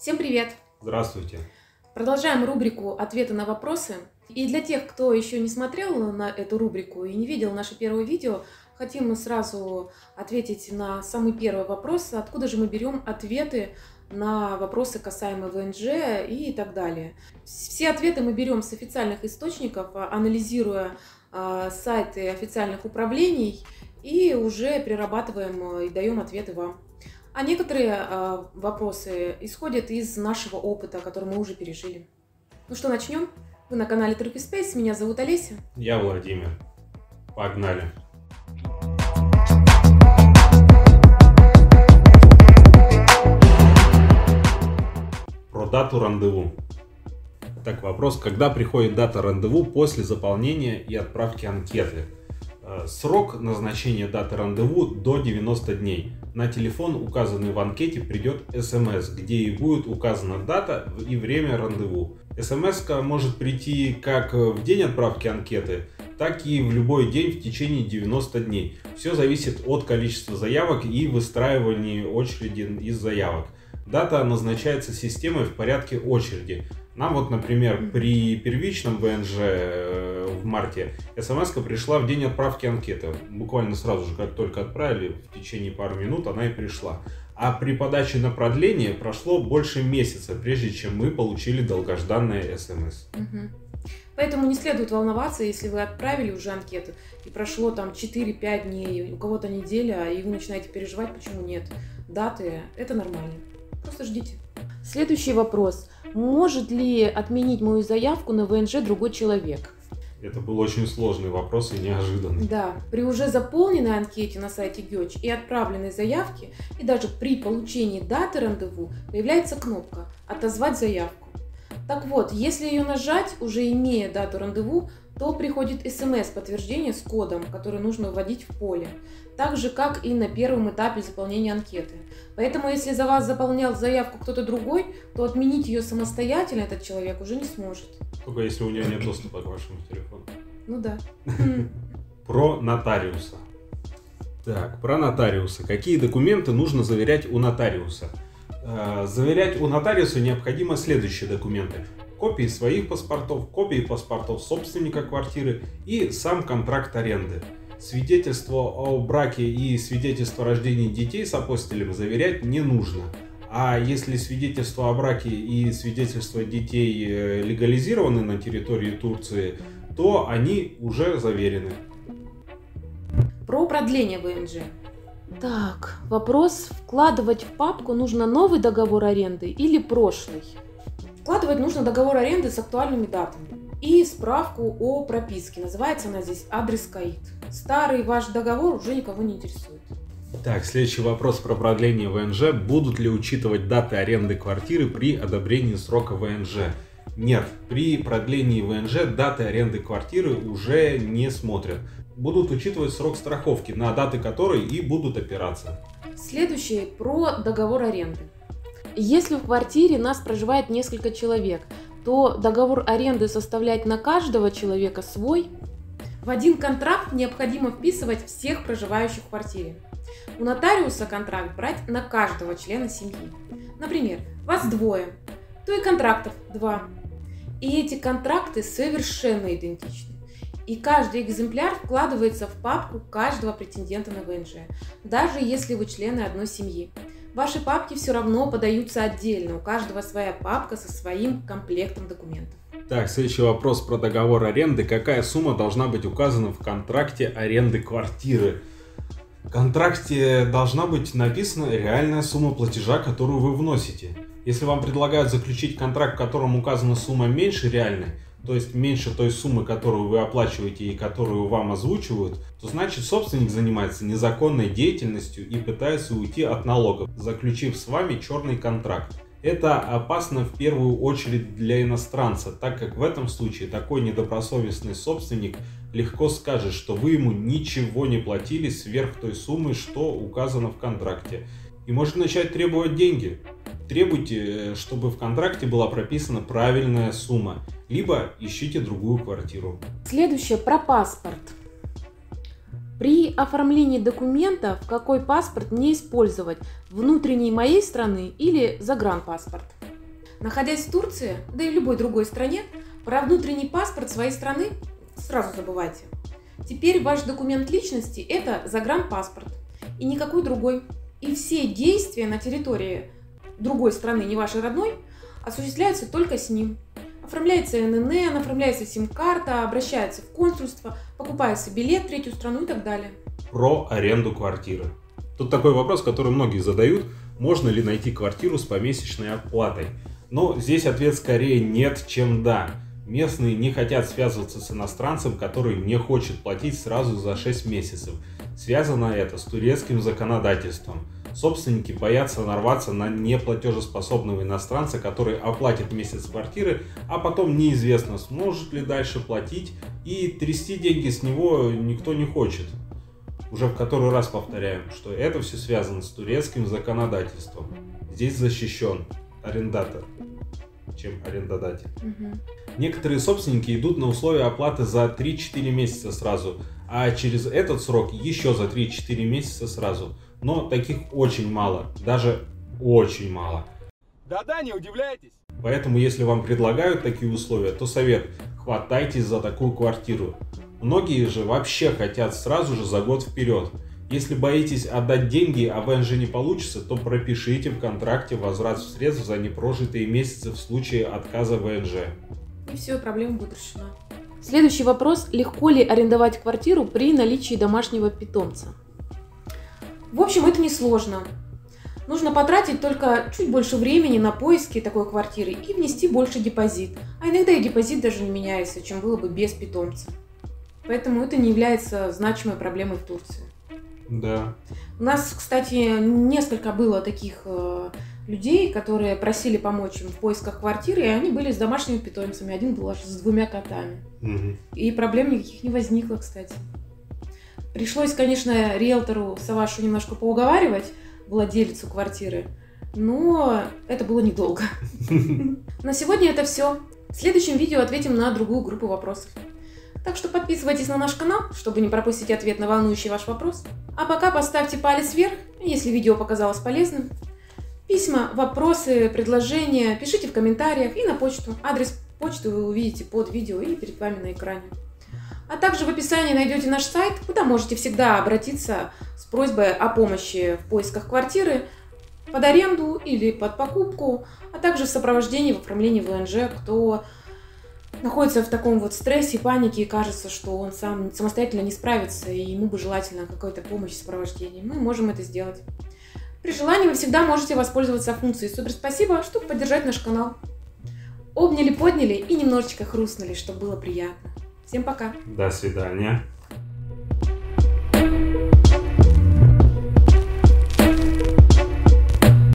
Всем привет! Здравствуйте! Продолжаем рубрику «Ответы на вопросы». И для тех, кто еще не смотрел на эту рубрику и не видел наше первое видео, хотим мы сразу ответить на самый первый вопрос, откуда же мы берем ответы на вопросы, касаемые ВНЖ и так далее. Все ответы мы берем с официальных источников, анализируя сайты официальных управлений и уже перерабатываем и даем ответы вам. А некоторые вопросы исходят из нашего опыта, который мы уже пережили. Ну что, начнем? Вы на канале TurkeySpace, меня зовут Олеся. Я Владимир. Погнали! Про дату рандеву. Так, вопрос, когда приходит дата рандеву после заполнения и отправки анкеты? Срок назначения даты рандеву до 90 дней. На телефон, указанный в анкете, придет СМС, где и будет указана дата и время рандеву. СМС может прийти как в день отправки анкеты, так и в любой день в течение 90 дней. Все зависит от количества заявок и выстраивания очереди из заявок. Дата назначается системой в порядке очереди. Нам вот, например, при первичном ВНЖ в марте смс-ка пришла в день отправки анкеты. Буквально сразу же, как только отправили, в течение пары минут она и пришла. А при подаче на продление прошло больше месяца, прежде чем мы получили долгожданное смс. Поэтому не следует волноваться, если вы отправили уже анкету и прошло там 4-5 дней, у кого-то неделя, и вы начинаете переживать, почему нет даты. Это нормально. Просто ждите. Следующий вопрос. Может ли отменить мою заявку на ВНЖ другой человек? Это был очень сложный вопрос и неожиданный. Да, при уже заполненной анкете на сайте ГЕОЧ и отправленной заявке, и даже при получении даты рандеву появляется кнопка «Отозвать заявку». Так вот, если ее нажать, уже имея дату рандеву, то приходит СМС-подтверждение с кодом, который нужно вводить в поле. Так же, как и на первом этапе заполнения анкеты. Поэтому, если за вас заполнял заявку кто-то другой, то отменить ее самостоятельно этот человек уже не сможет. Только если у него нет доступа к вашему телефону. Ну да. Про нотариуса. Так, про нотариуса. Какие документы нужно заверять у нотариуса? Заверять у нотариуса необходимо следующие документы. Копии своих паспортов, копии паспортов собственника квартиры и сам контракт аренды. Свидетельство о браке и свидетельство о рождении детей с апостилем заверять не нужно. А если свидетельство о браке и свидетельство детей легализированы на территории Турции, то они уже заверены. Про продление ВНЖ. Так, вопрос. Вкладывать в папку нужно новый договор аренды или прошлый? Вкладывать нужно договор аренды с актуальными датами и справку о прописке. Называется она здесь адрес КАИД. Старый ваш договор уже никого не интересует. Так, следующий вопрос про продление ВНЖ. Будут ли учитывать даты аренды квартиры при одобрении срока ВНЖ? Нет, при продлении ВНЖ даты аренды квартиры уже не смотрят. Будут учитывать срок страховки, на даты которой и будут опираться. Следующее про договор аренды. Если в квартире нас проживает несколько человек, то договор аренды составлять на каждого человека свой. В один контракт необходимо вписывать всех проживающих в квартире. У нотариуса контракт брать на каждого члена семьи. Например, вас двое, то и контрактов 2. И эти контракты совершенно идентичны. И каждый экземпляр вкладывается в папку каждого претендента на ВНЖ, даже если вы члены одной семьи. Ваши папки все равно подаются отдельно, у каждого своя папка со своим комплектом документов. Так, следующий вопрос про договор аренды. Какая сумма должна быть указана в контракте аренды квартиры? В контракте должна быть написана реальная сумма платежа, которую вы вносите. Если вам предлагают заключить контракт, в котором указана сумма меньше реальной, то есть меньше той суммы, которую вы оплачиваете и которую вам озвучивают, то значит собственник занимается незаконной деятельностью и пытается уйти от налогов, заключив с вами черный контракт. Это опасно в первую очередь для иностранца, так как в этом случае такой недобросовестный собственник легко скажет, что вы ему ничего не платили сверх той суммы, что указано в контракте. И может начать требовать деньги. Требуйте, чтобы в контракте была прописана правильная сумма, либо ищите другую квартиру. Следующее про паспорт. При оформлении документов какой паспорт мне использовать? Внутренний моей страны или загранпаспорт? Находясь в Турции, да и в любой другой стране, про внутренний паспорт своей страны сразу забывайте. Теперь ваш документ личности – это загранпаспорт и никакой другой. И все действия на территории другой страны, не вашей родной, осуществляются только с ним. Оформляется ННН, оформляется сим-карта, обращается в консульство, покупается билет в третью страну и так далее. Про аренду квартиры. Тут такой вопрос, который многие задают. Можно ли найти квартиру с помесячной оплатой? Но здесь ответ скорее нет, чем да. Местные не хотят связываться с иностранцем, который не хочет платить сразу за 6 месяцев. Связано это с турецким законодательством. Собственники боятся нарваться на неплатежеспособного иностранца, который оплатит месяц квартиры, а потом неизвестно, сможет ли дальше платить, и трясти деньги с него никто не хочет. Уже в который раз повторяем, что это все связано с турецким законодательством. Здесь защищен арендатор, чем арендодатель. Некоторые собственники идут на условия оплаты за 3-4 месяца сразу, а через этот срок еще за 3-4 месяца сразу. Но таких очень мало, даже очень мало. Да-да, не удивляйтесь. Поэтому, если вам предлагают такие условия, то совет: хватайтесь за такую квартиру. Многие же вообще хотят сразу же за год вперед. Если боитесь отдать деньги, а ВНЖ не получится, то пропишите в контракте возврат средств за непрожитые месяцы в случае отказа ВНЖ. И все, проблема будет решена. Следующий вопрос. Легко ли арендовать квартиру при наличии домашнего питомца? В общем, это несложно. Нужно потратить только чуть больше времени на поиски такой квартиры и внести больше депозит. А иногда и депозит даже не меняется, чем было бы без питомца. Поэтому это не является значимой проблемой в Турции. Да. У нас, кстати, несколько было таких людей, которые просили помочь им в поисках квартиры, и они были с домашними питомцами. Один был аж с 2 котами. И проблем никаких не возникло, кстати. Пришлось, конечно, риэлтору Савашу немножко поуговаривать, владелицу квартиры, но это было недолго. На сегодня это все. В следующем видео ответим на другую группу вопросов. Так что подписывайтесь на наш канал, чтобы не пропустить ответ на волнующий ваш вопрос. А пока поставьте палец вверх, если видео показалось полезным. Письма, вопросы, предложения пишите в комментариях и на почту. Адрес почты вы увидите под видео и перед вами на экране. А также в описании найдете наш сайт, куда можете всегда обратиться с просьбой о помощи в поисках квартиры под аренду или под покупку, а также в сопровождении в оформлении ВНЖ, кто находится в таком вот стрессе, панике и кажется, что он сам самостоятельно не справится, и ему бы желательно какая-то помощь в сопровождении. Мы можем это сделать. При желании вы всегда можете воспользоваться функцией «Супер спасибо», чтобы поддержать наш канал. Обняли, подняли и немножечко хрустнули, чтобы было приятно. Всем пока! До свидания!